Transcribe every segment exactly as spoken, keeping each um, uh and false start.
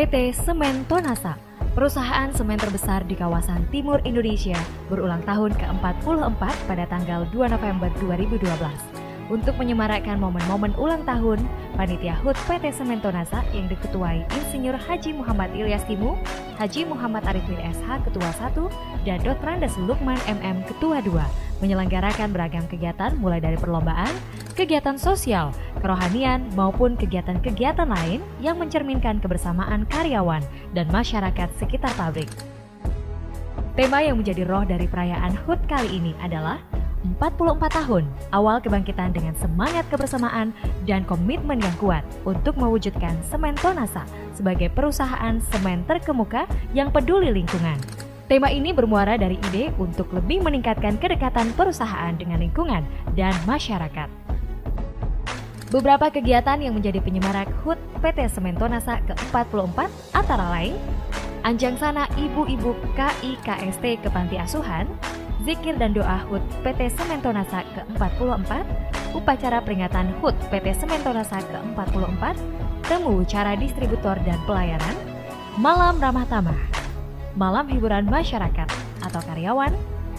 P T Semen Tonasa, perusahaan semen terbesar di kawasan timur Indonesia, berulang tahun ke empat puluh empat pada tanggal dua November dua ribu dua belas. Untuk menyemarakkan momen-momen ulang tahun, Panitia H U T P T Semen Tonasa yang diketuai Insinyur Haji Muhammad Ilyas Timu, Haji Muhammad Arifin S H Ketua satu, dan Doktor Andes Lukman M M Ketua dua, menyelenggarakan beragam kegiatan mulai dari perlombaan, kegiatan sosial, kerohanian, maupun kegiatan-kegiatan lain yang mencerminkan kebersamaan karyawan dan masyarakat sekitar pabrik. Tema yang menjadi roh dari perayaan H U T kali ini adalah empat puluh empat tahun awal kebangkitan dengan semangat kebersamaan dan komitmen yang kuat untuk mewujudkan Semen Tonasa sebagai perusahaan semen terkemuka yang peduli lingkungan. Tema ini bermuara dari ide untuk lebih meningkatkan kedekatan perusahaan dengan lingkungan dan masyarakat. Beberapa kegiatan yang menjadi penyemarak H U T P T Semen Tonasa ke empat puluh empat antara lain Anjang Sana Ibu-Ibu K I K S T ke Panti Asuhan, Zikir dan Doa H U T P T Semen Tonasa ke empat puluh empat, Upacara Peringatan H U T P T Semen Tonasa ke empat puluh empat, Temu Wicara Distributor dan Pelayanan, Malam Ramah Tamah, Malam Hiburan Masyarakat atau Karyawan,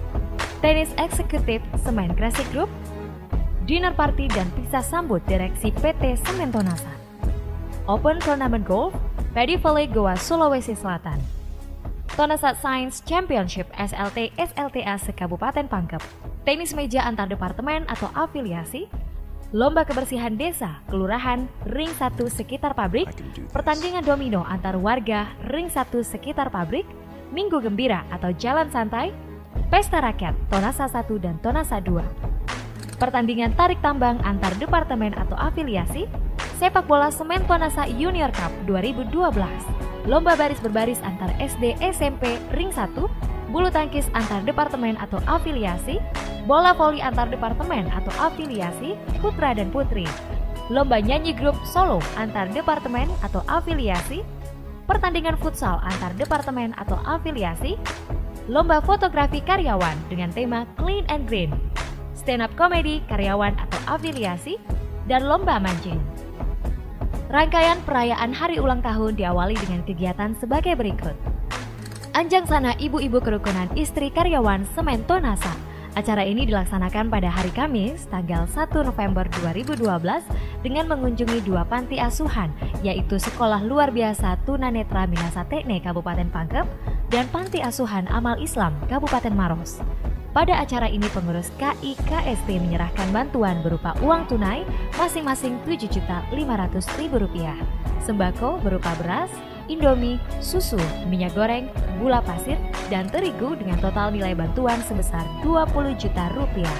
Tenis Eksekutif Semen Kresik Group, Dinner Party dan Pisah Sambut Direksi P T Semen Tonasa, Open Tournament Golf, Paddy Valley Goa Sulawesi Selatan, Tonasa Science Championship S L T S L T A se-Kabupaten Pangkep, tenis meja antar departemen atau afiliasi, lomba kebersihan desa, kelurahan, ring satu sekitar pabrik, pertandingan domino antar warga, ring satu sekitar pabrik, minggu gembira atau jalan santai, pesta rakyat, Tonasa satu dan Tonasa dua, pertandingan tarik tambang antar departemen atau afiliasi, sepak bola Semen Tonasa Junior Cup dua ribu dua belas, lomba baris berbaris antar S D S M P ring satu, bulu tangkis antar departemen atau afiliasi, bola voli antar departemen atau afiliasi, putra dan putri, lomba nyanyi grup solo antar departemen atau afiliasi, pertandingan futsal antar departemen atau afiliasi, lomba fotografi karyawan dengan tema Clean and Green, stand up comedy karyawan atau afiliasi, dan lomba mancing. Rangkaian perayaan hari ulang tahun diawali dengan kegiatan sebagai berikut. Anjang Sana Ibu-Ibu Kerukunan Istri Karyawan Semen Tonasa. Acara ini dilaksanakan pada hari Kamis, tanggal satu November dua ribu dua belas dengan mengunjungi dua panti asuhan, yaitu Sekolah Luar Biasa Tunanetra Minasa Tekne Kabupaten Pangkep dan Panti Asuhan Amal Islam Kabupaten Maros. Pada acara ini pengurus K I K S T menyerahkan bantuan berupa uang tunai masing-masing tujuh juta lima ratus ribu rupiah, sembako berupa beras, indomie, susu, minyak goreng, gula pasir, dan terigu dengan total nilai bantuan sebesar dua puluh juta rupiah.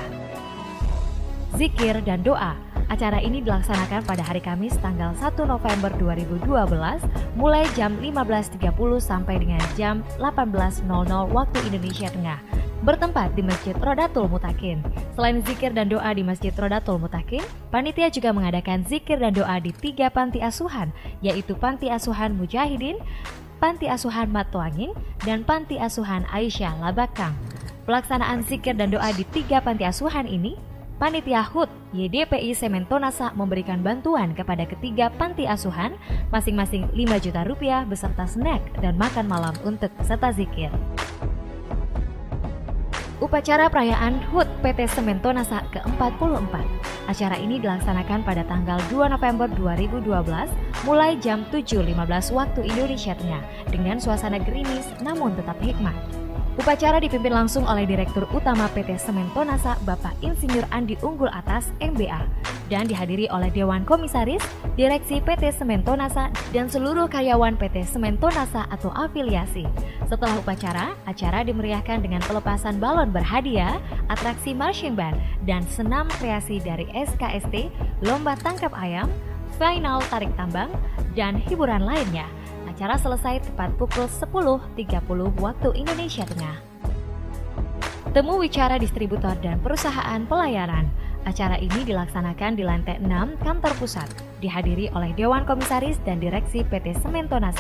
Zikir dan doa. Acara ini dilaksanakan pada hari Kamis tanggal satu November dua ribu dua belas mulai jam lima belas tiga puluh sampai dengan jam delapan belas nol nol waktu Indonesia Tengah, bertempat di Masjid Rodatul Mutakin. Selain zikir dan doa di Masjid Rodatul Mutakin, panitia juga mengadakan zikir dan doa di tiga panti asuhan, yaitu Panti Asuhan Mujahidin, Panti Asuhan Matuangin, dan Panti Asuhan Aisyah Labakang. Pelaksanaan zikir dan doa di tiga panti asuhan ini, Panitia H U T Y D P I Semen Tonasa memberikan bantuan kepada ketiga panti asuhan masing-masing lima juta rupiah beserta snack dan makan malam untuk peserta zikir. Upacara perayaan H U T P T Semen Tonasa ke empat puluh empat. Acara ini dilaksanakan pada tanggal dua November dua ribu dua belas mulai jam tujuh lima belas waktu Indonesia Tengah dengan suasana gerimis namun tetap hikmat. Upacara dipimpin langsung oleh Direktur Utama P T Semen Tonasa Bapak Insinyur Andi Unggul Atas M B A dan dihadiri oleh Dewan Komisaris, Direksi P T Semen Tonasa dan seluruh karyawan P T Semen Tonasa atau afiliasi. Setelah upacara, acara dimeriahkan dengan pelepasan balon berhadiah, atraksi marching band, dan senam kreasi dari S K S T, lomba tangkap ayam, final tarik tambang, dan hiburan lainnya. Acara selesai tepat pukul sepuluh tiga puluh waktu Indonesia Tengah. Temu Wicara Distributor dan Perusahaan Pelayaran. Acara ini dilaksanakan di lantai enam kantor pusat, dihadiri oleh Dewan Komisaris dan Direksi P T Semen Tonasa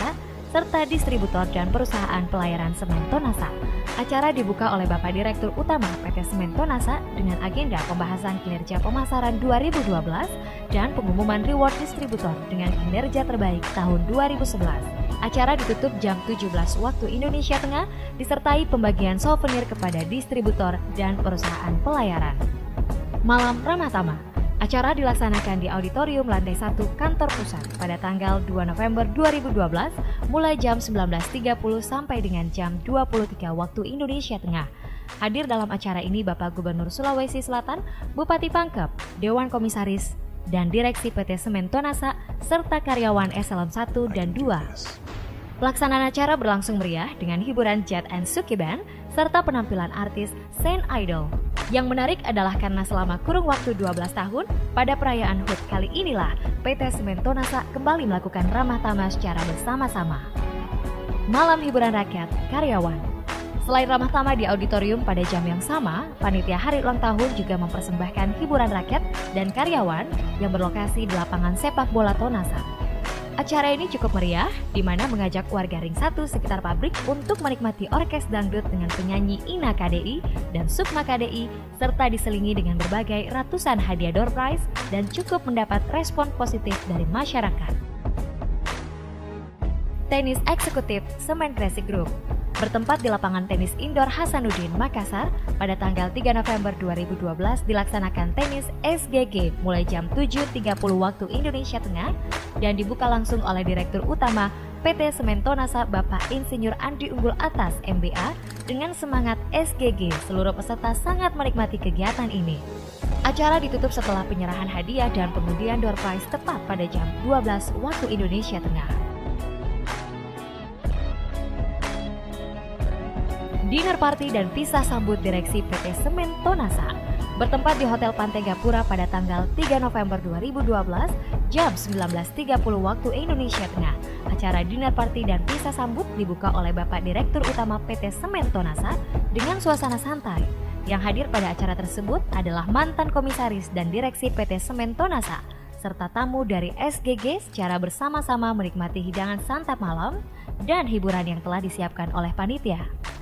serta distributor dan perusahaan pelayaran semen Tonasa. Acara dibuka oleh Bapak Direktur Utama P T Semen Tonasa dengan agenda pembahasan kinerja pemasaran dua ribu dua belas dan pengumuman reward distributor dengan kinerja terbaik tahun dua ribu sebelas. Acara ditutup jam tujuh belas waktu Indonesia Tengah, disertai pembagian souvenir kepada distributor dan perusahaan pelayaran. Malam Ramah Tamah. Acara dilaksanakan di Auditorium Lantai satu Kantor Pusat pada tanggal dua November dua ribu dua belas mulai jam sembilan belas tiga puluh sampai dengan jam dua puluh tiga waktu Indonesia Tengah. Hadir dalam acara ini Bapak Gubernur Sulawesi Selatan, Bupati Pangkep, Dewan Komisaris, dan Direksi P T Semen Tonasa, serta karyawan eselon satu dan dua. Pelaksanaan acara berlangsung meriah dengan hiburan Jet and Suki Band serta penampilan artis Saint Idol. Yang menarik adalah karena selama kurun waktu dua belas tahun, pada perayaan H U T kali inilah P T Semen Tonasa kembali melakukan ramah tamah secara bersama-sama. Malam hiburan rakyat karyawan. Selain ramah tamah di auditorium pada jam yang sama, panitia hari ulang tahun juga mempersembahkan hiburan rakyat dan karyawan yang berlokasi di lapangan sepak bola Tonasa. Acara ini cukup meriah, di mana mengajak warga Ring satu sekitar pabrik untuk menikmati orkes dangdut dengan penyanyi Ina K D I dan Sukma K D I, serta diselingi dengan berbagai ratusan hadiah door prize dan cukup mendapat respon positif dari masyarakat. Tenis Eksekutif Semen Gresik Group bertempat di lapangan tenis indoor Hasanuddin, Makassar, pada tanggal tiga November dua ribu dua belas dilaksanakan tenis S G G mulai jam tujuh tiga puluh waktu Indonesia Tengah dan dibuka langsung oleh Direktur Utama P T Semen Tonasa Bapak Insinyur Andi Unggul Atas M B A. Dengan semangat S G G, seluruh peserta sangat menikmati kegiatan ini. Acara ditutup setelah penyerahan hadiah dan pengundian door prize tepat pada jam dua belas waktu Indonesia Tengah. Dinner party dan pisah sambut Direksi P T Semen Tonasa bertempat di Hotel Pantai Gapura pada tanggal tiga November dua ribu dua belas jam sembilan belas tiga puluh waktu Indonesia Tengah. Acara dinner party dan pisah sambut dibuka oleh Bapak Direktur Utama P T Semen Tonasa dengan suasana santai. Yang hadir pada acara tersebut adalah mantan komisaris dan direksi P T Semen Tonasa serta tamu dari S G G secara bersama-sama menikmati hidangan santap malam dan hiburan yang telah disiapkan oleh panitia.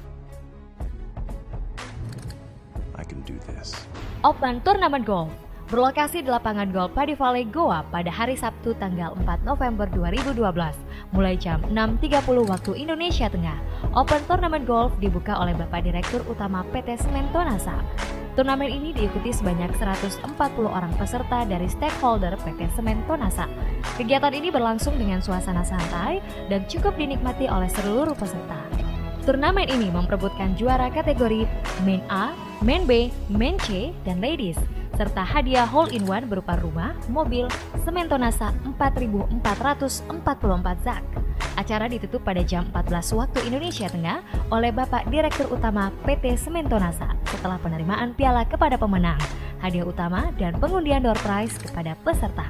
Open Turnamen Golf berlokasi di lapangan golf Padi Valley Goa pada hari Sabtu tanggal empat November dua ribu dua belas mulai jam enam tiga puluh waktu Indonesia Tengah. Open Turnamen Golf dibuka oleh Bapak Direktur Utama P T Semen Tonasa. Turnamen ini diikuti sebanyak seratus empat puluh orang peserta dari stakeholder P T Semen Tonasa. Kegiatan ini berlangsung dengan suasana santai dan cukup dinikmati oleh seluruh peserta. Turnamen ini memperebutkan juara kategori Main A, Main B, Main C, dan Ladies, serta hadiah hole-in-one berupa rumah, mobil, Semen Tonasa empat ribu empat ratus empat puluh empat zak. Acara ditutup pada jam empat belas waktu Indonesia Tengah oleh Bapak Direktur Utama P T Semen Tonasa setelah penerimaan piala kepada pemenang, hadiah utama, dan pengundian door prize kepada peserta.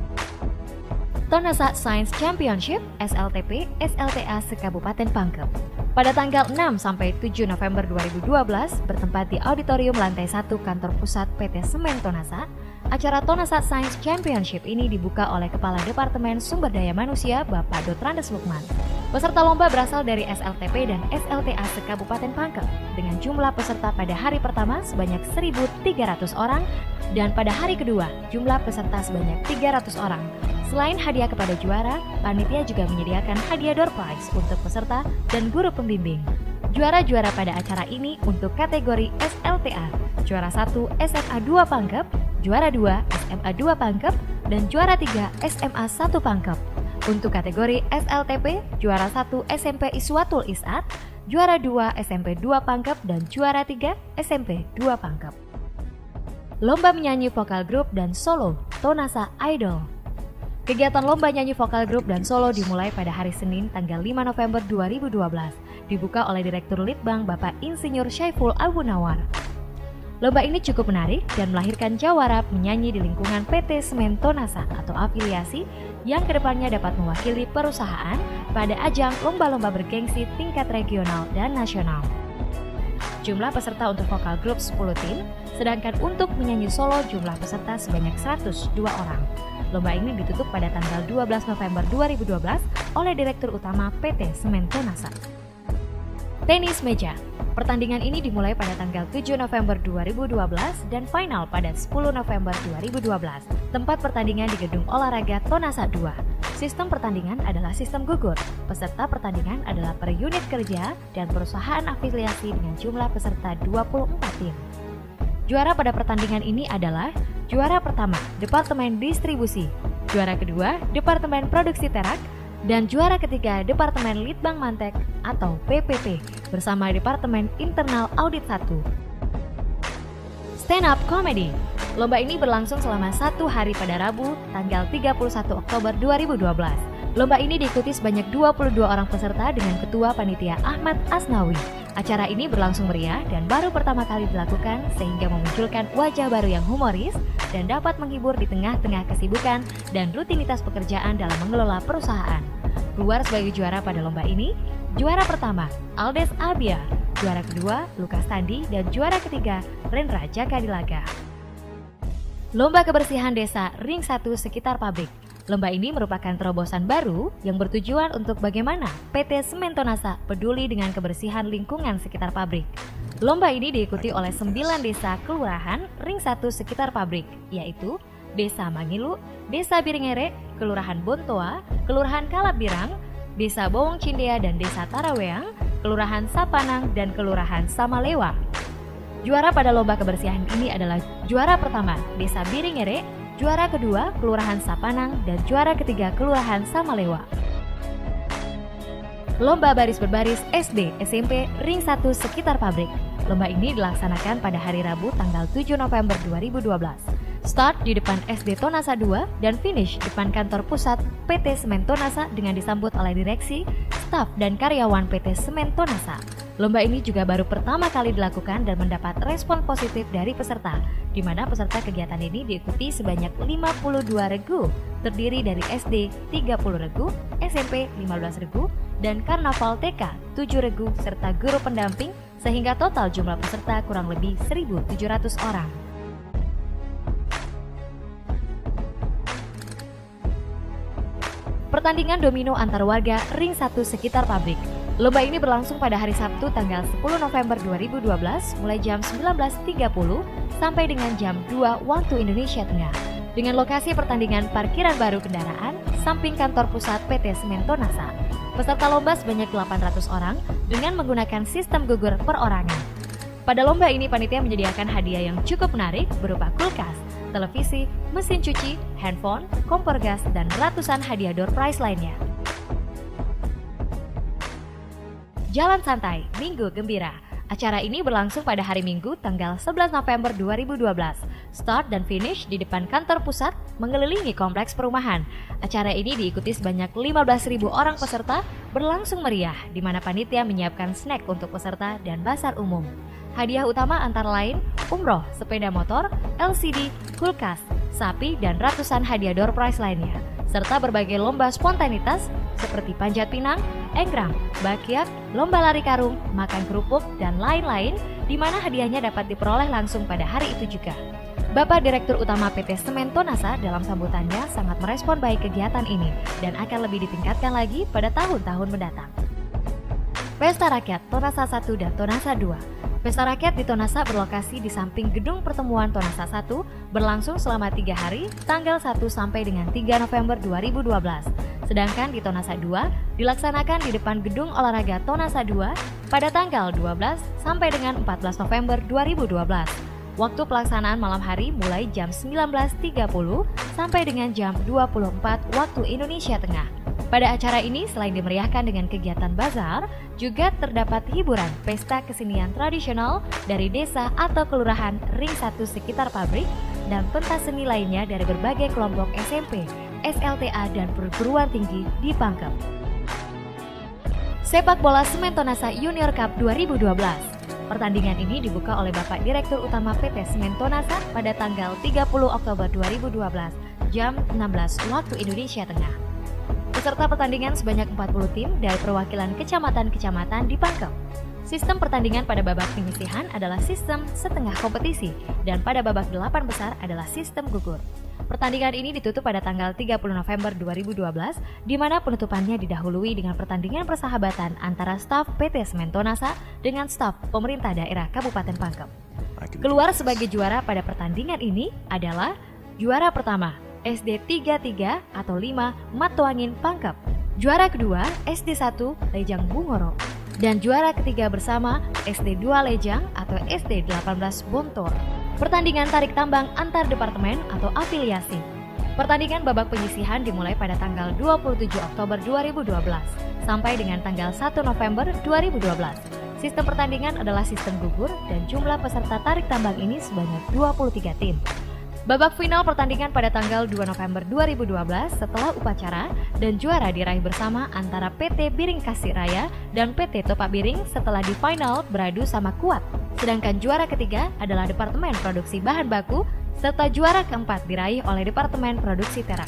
Tonasa Science Championship S L T P S L T A se-Kabupaten Pangkep pada tanggal enam sampai tujuh November dua ribu dua belas bertempat di Auditorium Lantai satu Kantor Pusat P T Semen Tonasa. Acara Tonasa Science Championship ini dibuka oleh Kepala Departemen Sumber Daya Manusia Bapak Dotrandes Lukman. Peserta lomba berasal dari S L T P dan S L T A se-Kabupaten Pangkep dengan jumlah peserta pada hari pertama sebanyak seribu tiga ratus orang dan pada hari kedua jumlah peserta sebanyak tiga ratus orang. Selain hadiah kepada juara, panitia juga menyediakan hadiah door prize untuk peserta dan guru pembimbing. Juara-juara pada acara ini untuk kategori S L T A, juara satu S M A dua Pangkep, juara dua S M A dua Pangkep, dan juara tiga S M A satu Pangkep. Untuk kategori S L T P, juara satu S M P Iswatul Isat, juara dua S M P dua Pangkep, dan juara tiga S M P dua Pangkep. Lomba menyanyi vokal grup dan solo Tonasa Idol. Kegiatan lomba nyanyi vokal grup dan solo dimulai pada hari Senin tanggal lima November dua ribu dua belas, dibuka oleh Direktur Litbang Bapak Insinyur Syaiful Abu Nawar. Lomba ini cukup menarik dan melahirkan jawara menyanyi di lingkungan P T Semen Tonasa atau afiliasi yang kedepannya dapat mewakili perusahaan pada ajang lomba-lomba bergengsi tingkat regional dan nasional. Jumlah peserta untuk vokal grup sepuluh tim, sedangkan untuk menyanyi solo jumlah peserta sebanyak seratus dua orang. Lomba ini ditutup pada tanggal dua belas November dua ribu dua belas oleh Direktur Utama P T Semen Tonasa. Tenis meja. Pertandingan ini dimulai pada tanggal tujuh November dua ribu dua belas dan final pada sepuluh November dua ribu dua belas. Tempat pertandingan di Gedung Olahraga Tonasa dua. Sistem pertandingan adalah sistem gugur. Peserta pertandingan adalah per unit kerja dan perusahaan afiliasi dengan jumlah peserta dua puluh empat tim. Juara pada pertandingan ini adalah juara pertama, Departemen Distribusi, juara kedua, Departemen Produksi Terak, dan juara ketiga Departemen Litbang Mantek atau P P T bersama Departemen Internal Audit satu. Stand Up Comedy. Lomba ini berlangsung selama satu hari pada Rabu, tanggal tiga puluh satu Oktober dua ribu dua belas. Lomba ini diikuti sebanyak dua puluh dua orang peserta dengan Ketua Panitia Ahmad Asnawi. Acara ini berlangsung meriah dan baru pertama kali dilakukan sehingga memunculkan wajah baru yang humoris dan dapat menghibur di tengah-tengah kesibukan dan rutinitas pekerjaan dalam mengelola perusahaan. Keluar sebagai juara pada lomba ini, juara pertama Aldes Abia, juara kedua Lukas Tandi, dan juara ketiga Rendra Jakadilaga. Lomba Kebersihan Desa Ring satu sekitar pabrik. Lomba ini merupakan terobosan baru yang bertujuan untuk bagaimana P T Semen Tonasa peduli dengan kebersihan lingkungan sekitar pabrik. Lomba ini diikuti oleh sembilan desa kelurahan Ring satu sekitar pabrik, yaitu Desa Mangilu, Desa Biringere, Kelurahan Bontoa, Kelurahan Kalabirang, Desa Bowong Cindea dan Desa Taraweang, Kelurahan Sapanang, dan Kelurahan Samalewa. Juara pada lomba kebersihan ini adalah juara pertama Desa Biringere, juara kedua Kelurahan Sapanang, dan juara ketiga Kelurahan Samalewa. Lomba Baris Berbaris S D S M P Ring satu sekitar pabrik. Lomba ini dilaksanakan pada hari Rabu tanggal tujuh November dua ribu dua belas. Start di depan S D Tonasa dua dan finish depan kantor pusat P T Semen Tonasa dengan disambut oleh direksi, staf, dan karyawan P T Semen Tonasa. Lomba ini juga baru pertama kali dilakukan dan mendapat respon positif dari peserta, di mana peserta kegiatan ini diikuti sebanyak lima puluh dua regu, terdiri dari S D tiga puluh regu, S M P lima belas regu, dan Karnaval T K tujuh regu, serta guru pendamping, sehingga total jumlah peserta kurang lebih seribu tujuh ratus orang. Pertandingan domino antar warga Ring satu sekitar pabrik. Lomba ini berlangsung pada hari Sabtu tanggal sepuluh November dua ribu dua belas mulai jam sembilan belas tiga puluh sampai dengan jam dua waktu Indonesia Tengah. Dengan lokasi pertandingan parkiran baru kendaraan samping kantor pusat P T Semen Tonasa. Peserta lomba sebanyak delapan ratus orang dengan menggunakan sistem gugur perorangan. Pada lomba ini panitia menyediakan hadiah yang cukup menarik berupa kulkas, televisi, mesin cuci, handphone, kompor gas, dan ratusan hadiah door prize lainnya. Jalan Santai, Minggu Gembira. Acara ini berlangsung pada hari Minggu tanggal sebelas November dua ribu dua belas. Start dan finish di depan kantor pusat mengelilingi kompleks perumahan. Acara ini diikuti sebanyak lima belas ribu orang peserta, berlangsung meriah di mana panitia menyiapkan snack untuk peserta dan bazar umum. Hadiah utama antara lain umroh, sepeda motor, L C D, kulkas, sapi, dan ratusan hadiah door prize lainnya, serta berbagai lomba spontanitas seperti panjat pinang, engkrang, bakyak, lomba lari karung, makan kerupuk, dan lain-lain, di mana hadiahnya dapat diperoleh langsung pada hari itu juga. Bapak Direktur Utama P T Semen Tonasa dalam sambutannya sangat merespon baik kegiatan ini dan akan lebih ditingkatkan lagi pada tahun-tahun mendatang. Pesta Rakyat Tonasa satu dan Tonasa dua. Pesta Rakyat di Tonasa berlokasi di samping Gedung Pertemuan Tonasa satu, berlangsung selama tiga hari, tanggal satu sampai dengan tiga November dua ribu dua belas. Sedangkan di Tonasa dua dilaksanakan di depan Gedung Olahraga Tonasa dua pada tanggal dua belas sampai dengan empat belas November dua ribu dua belas. Waktu pelaksanaan malam hari mulai jam sembilan belas tiga puluh sampai dengan jam dua puluh empat waktu Indonesia Tengah. Pada acara ini selain dimeriahkan dengan kegiatan bazar, juga terdapat hiburan pesta kesenian tradisional dari desa atau kelurahan Ring satu sekitar pabrik dan pentas seni lainnya dari berbagai kelompok S M P, S L T A, dan perguruan tinggi di Pangkep. Sepak Bola Semen Tonasa Junior Cup dua ribu dua belas. Pertandingan ini dibuka oleh Bapak Direktur Utama P T Semen Tonasa pada tanggal tiga puluh Oktober dua ribu dua belas jam enam belas waktu Indonesia Tengah. Peserta pertandingan sebanyak empat puluh tim dari perwakilan kecamatan-kecamatan di Pangkep. Sistem pertandingan pada babak penyisihan adalah sistem setengah kompetisi dan pada babak delapan besar adalah sistem gugur. Pertandingan ini ditutup pada tanggal tiga puluh November dua ribu dua belas, di mana penutupannya didahului dengan pertandingan persahabatan antara staf P T Semen Tonasa dengan staf pemerintah daerah Kabupaten Pangkep. Keluar sebagai juara pada pertandingan ini adalah juara pertama S D tiga puluh tiga atau lima Matoangin Pangkep, juara kedua S D satu Lejang Bungoro, dan juara ketiga bersama S D dua Lejang atau S D delapan belas Bontor. Pertandingan tarik tambang antar departemen atau afiliasi. Pertandingan babak penyisihan dimulai pada tanggal dua puluh tujuh Oktober dua ribu dua belas sampai dengan tanggal satu November dua ribu dua belas. Sistem pertandingan adalah sistem gugur dan jumlah peserta tarik tambang ini sebanyak dua puluh tiga tim. Babak final pertandingan pada tanggal dua November dua ribu dua belas setelah upacara dan juara diraih bersama antara P T Biring Kasih Raya dan P T Topak Biring setelah di final beradu sama kuat. Sedangkan juara ketiga adalah Departemen Produksi Bahan Baku serta juara keempat diraih oleh Departemen Produksi Terak.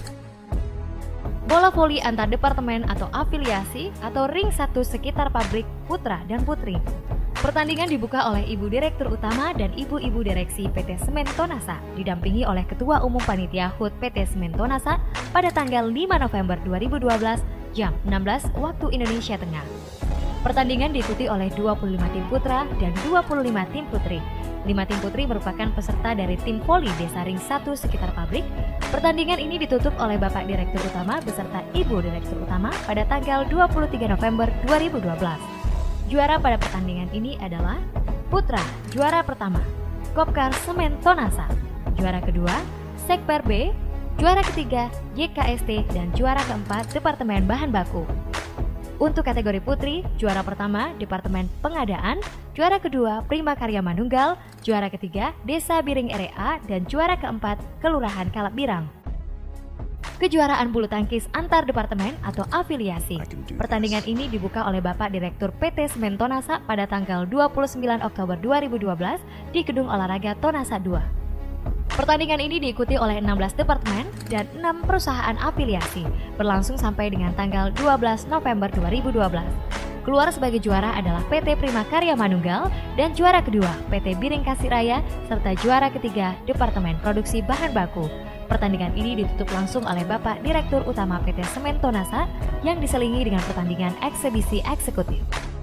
Bola voli antar departemen atau afiliasi atau ring satu sekitar pabrik putra dan putri. Pertandingan dibuka oleh Ibu Direktur Utama dan Ibu-Ibu Direksi P T Semen Tonasa didampingi oleh Ketua Umum Panitia H U T P T Semen Tonasa pada tanggal lima November dua ribu dua belas jam enam belas waktu Indonesia Tengah. Pertandingan diikuti oleh dua puluh lima tim putra dan dua puluh lima tim putri. lima tim putri merupakan peserta dari tim voli Desa Ring satu sekitar pabrik. Pertandingan ini ditutup oleh Bapak Direktur Utama beserta Ibu Direktur Utama pada tanggal dua puluh tiga November dua ribu dua belas. Juara pada pertandingan ini adalah Putra, juara pertama, Kopkar Semen Tonasa, juara kedua, Sekper B, juara ketiga, Y K S T, dan juara keempat, Departemen Bahan Baku. Untuk kategori putri, juara pertama Departemen Pengadaan, juara kedua Prima Karya Manunggal, juara ketiga Desa Biring R E A, dan juara keempat Kelurahan Kalabirang. Kejuaraan bulu tangkis antar departemen atau afiliasi. Pertandingan ini dibuka oleh Bapak Direktur P T Semen Tonasa pada tanggal dua puluh sembilan Oktober dua ribu dua belas di Gedung Olahraga Tonasa dua. Pertandingan ini diikuti oleh enam belas departemen dan enam perusahaan afiliasi, berlangsung sampai dengan tanggal dua belas November dua ribu dua belas. Keluar sebagai juara adalah P T Prima Karya Manunggal dan juara kedua P T Biring Kasih Raya serta juara ketiga Departemen Produksi Bahan Baku. Pertandingan ini ditutup langsung oleh Bapak Direktur Utama P T Semen Tonasa yang diselingi dengan pertandingan eksebisi eksekutif.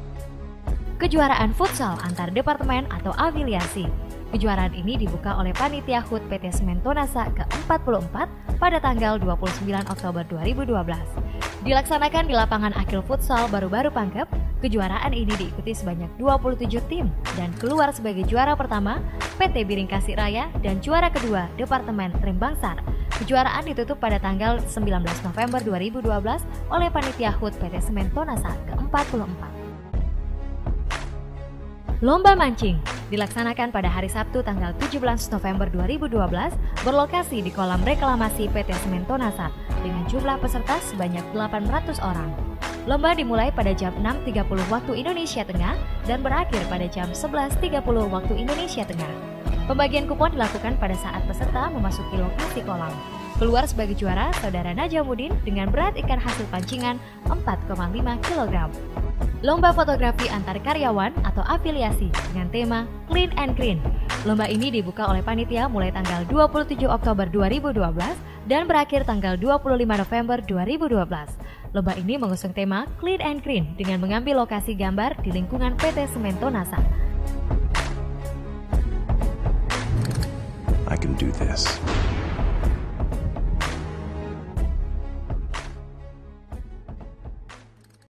Kejuaraan futsal antar departemen atau afiliasi. Kejuaraan ini dibuka oleh Panitia H U T P T Semen Tonasa ke empat puluh empat pada tanggal dua puluh sembilan Oktober dua ribu dua belas. Dilaksanakan di lapangan Akil Futsal Baru-Baru Pangkep. Kejuaraan ini diikuti sebanyak dua puluh tujuh tim dan keluar sebagai juara pertama P T Biring Kasih Raya dan juara kedua Departemen Rem Bangsar. Kejuaraan ditutup pada tanggal sembilan belas November dua ribu dua belas oleh Panitia H U T P T Semen Tonasa ke empat puluh empat. Lomba mancing dilaksanakan pada hari Sabtu tanggal tujuh belas November dua ribu dua belas berlokasi di kolam reklamasi P T Semen Tonasa dengan jumlah peserta sebanyak delapan ratus orang. Lomba dimulai pada jam enam tiga puluh waktu Indonesia Tengah dan berakhir pada jam sebelas tiga puluh waktu Indonesia Tengah. Pembagian kupon dilakukan pada saat peserta memasuki lokasi kolam. Keluar sebagai juara Saudara Najamuddin dengan berat ikan hasil pancingan empat koma lima kilogram. Lomba fotografi antar karyawan atau afiliasi dengan tema Clean and Green. Lomba ini dibuka oleh panitia mulai tanggal dua puluh tujuh Oktober dua ribu dua belas dan berakhir tanggal dua puluh lima November dua ribu dua belas. Lomba ini mengusung tema Clean and Green dengan mengambil lokasi gambar di lingkungan P T Semen Tonasa. I can do this.